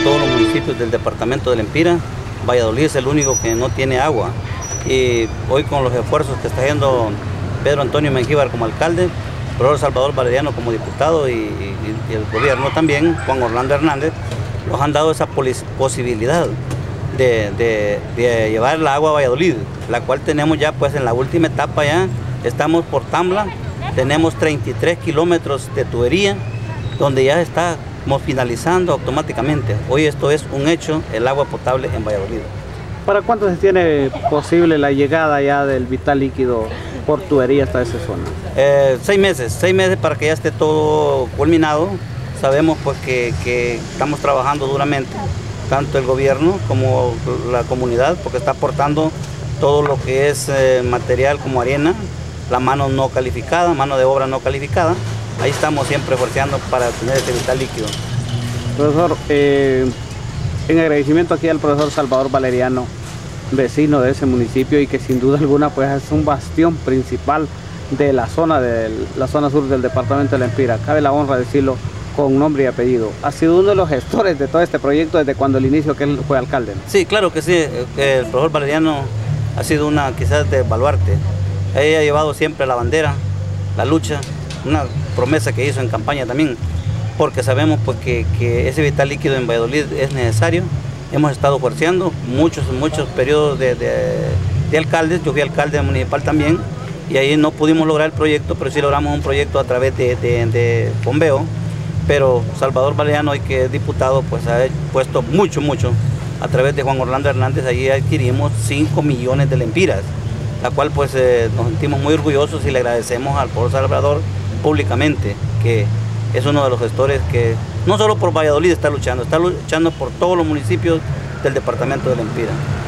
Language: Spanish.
todos los municipios del departamento del Empira, Valladolid es el único que no tiene agua. Y hoy con los esfuerzos que está haciendo Pedro Antonio Mengíbar como alcalde, el profesor Salvador Valeriano como diputado y el gobierno también, Juan Orlando Hernández, nos han dado esa posibilidad de llevar el agua a Valladolid, la cual tenemos ya pues en la última etapa ya, estamos por Tambla, tenemos 33 kilómetros de tubería, donde ya estamos finalizando automáticamente. Hoy esto es un hecho, el agua potable en Valladolid. ¿Para cuánto se tiene posible la llegada ya del vital líquido por tubería hasta esa zona? 6 meses para que ya esté todo culminado. Sabemos pues que estamos trabajando duramente, tanto el gobierno como la comunidad, porque está aportando todo lo que es material como arena, la mano no calificada, mano de obra no calificada. Ahí estamos siempre esforzando para tener este vital líquido. Profesor, en agradecimiento aquí al profesor Salvador Valeriano, vecino de ese municipio y que sin duda alguna pues es un bastión principal de la zona sur del departamento del Empira. Cabe la honra de decirlo con nombre y apellido. Ha sido uno de los gestores de todo este proyecto desde cuando el inicio que él fue alcalde, ¿no? Sí, claro que sí. El profesor Valeriano ha sido una quizás de baluarte. Ella ha llevado siempre la bandera, la lucha, una promesa que hizo en campaña también, porque sabemos pues que ese vital líquido en Valladolid es necesario. Hemos estado forceando muchos periodos de alcaldes. Yo fui alcalde municipal también y ahí no pudimos lograr el proyecto, pero sí logramos un proyecto a través de bombeo. Pero Salvador Valeriano, hoy que es diputado, pues ha puesto mucho a través de Juan Orlando Hernández. Allí adquirimos 5 millones de lempiras, la cual pues nos sentimos muy orgullosos y le agradecemos al profesor Salvador públicamente, que es uno de los gestores que no solo por Valladolid está luchando por todos los municipios del departamento del Empira.